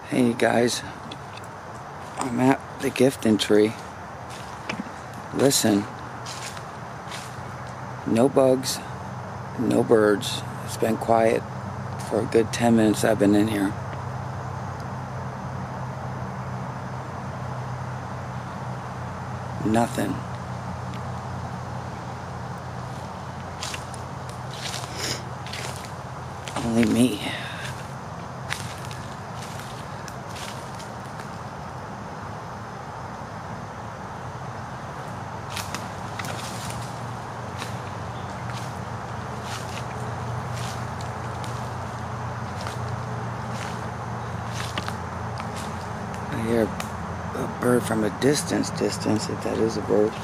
Hey guys, I'm at the gifting tree. Listen, no bugs, no birds. It's been quiet for a good 10 minutes I've been in here. Nothing. Only me. I hear a bird from a distance, if that is a bird.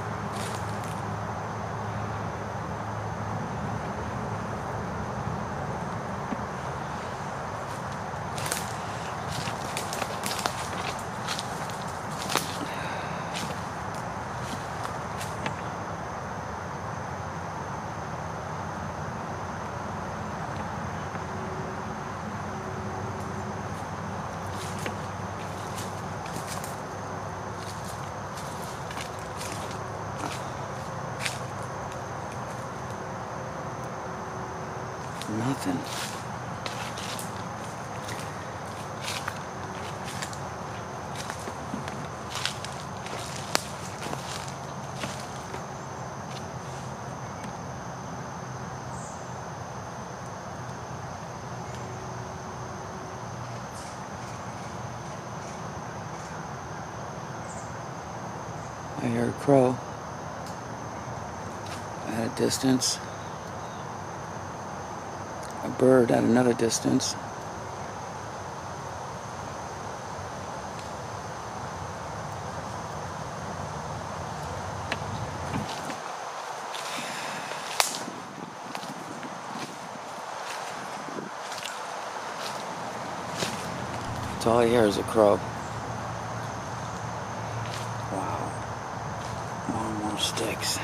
Nothing. I hear a crow at a distance. A bird at another distance. That's all I hear is a crow. Wow. More and more sticks.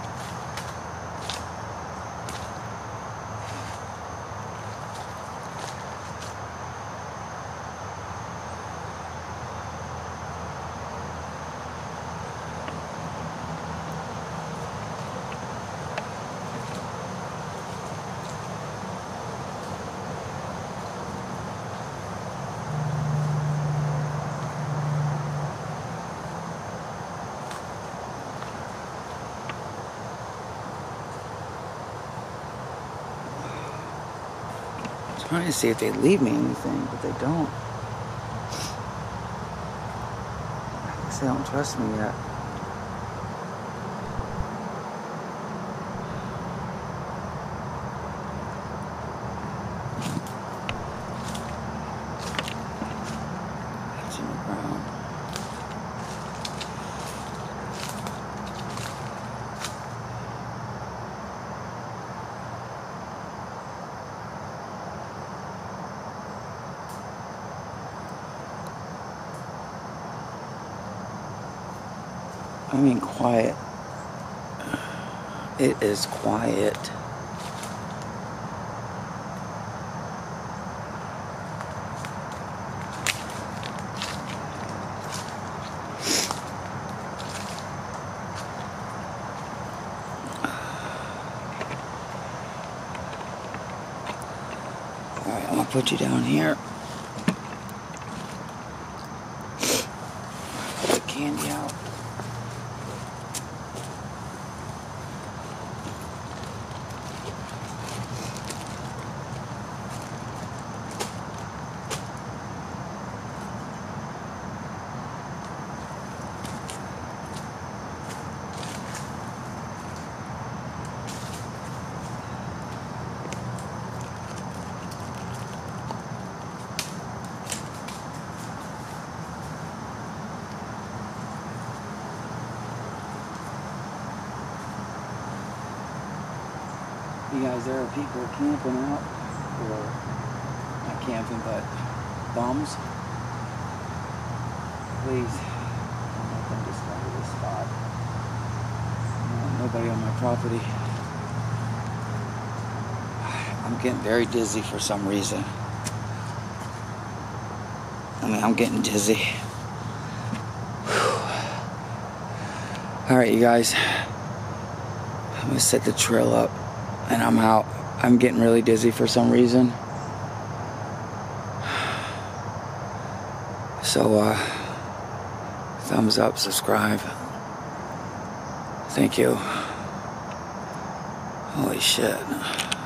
Trying to see if they leave me anything, but they don't. I guess they don't trust me yet. That's in the ground. I mean quiet. It is quiet. Alright, I'm gonna put you down here. Put the candy out. You guys, there are people camping out, or not camping, but bums. Please, don't let them discover this spot. Nobody on my property. I'm getting very dizzy for some reason. I mean, I'm getting dizzy. Alright, you guys. I'm gonna set the trail up and I'm out. I'm getting really dizzy for some reason. So, thumbs up, subscribe. Thank you. Holy shit.